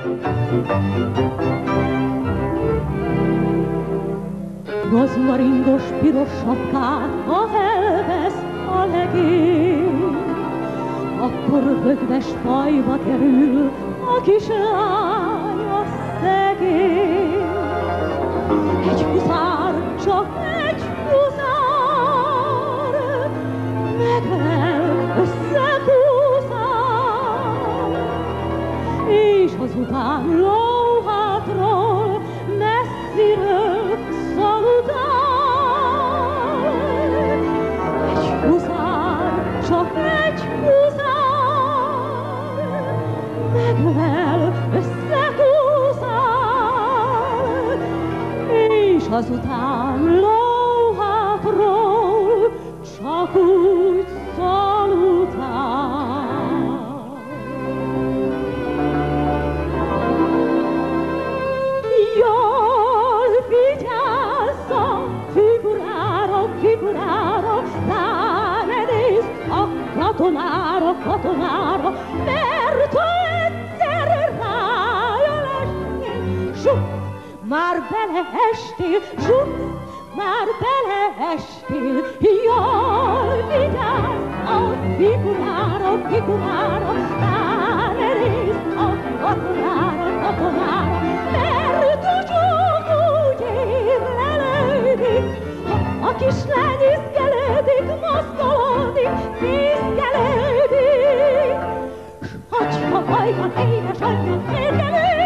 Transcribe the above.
Rozmaringos piros sapkát, ha elvesz a legény, akkor rögves fajba kerül a kislány, a szegény. Egy huszár, csak egy huszár, megvel összekúszál, és azután lóhátról messziről szalutál. Egy huszár, csak egy huszár, megvel összekúszál, és azután lóhátról csak úgy szalutál. Jól figyelsz a figurára, figurára, rá ne nézz a katonára, katonára, mert ha egyszer rájön estél, zsup, már beleestél, zsup, már beleestél. Jól vigyázz a figurára, figurára, rá ne nézz a katonára, katonára, mert csak úgy ér lelődik, ha a kislány iszkelődik, mozgolódik, fészkelődik. S hogyha bajban édesanyja félkelődik,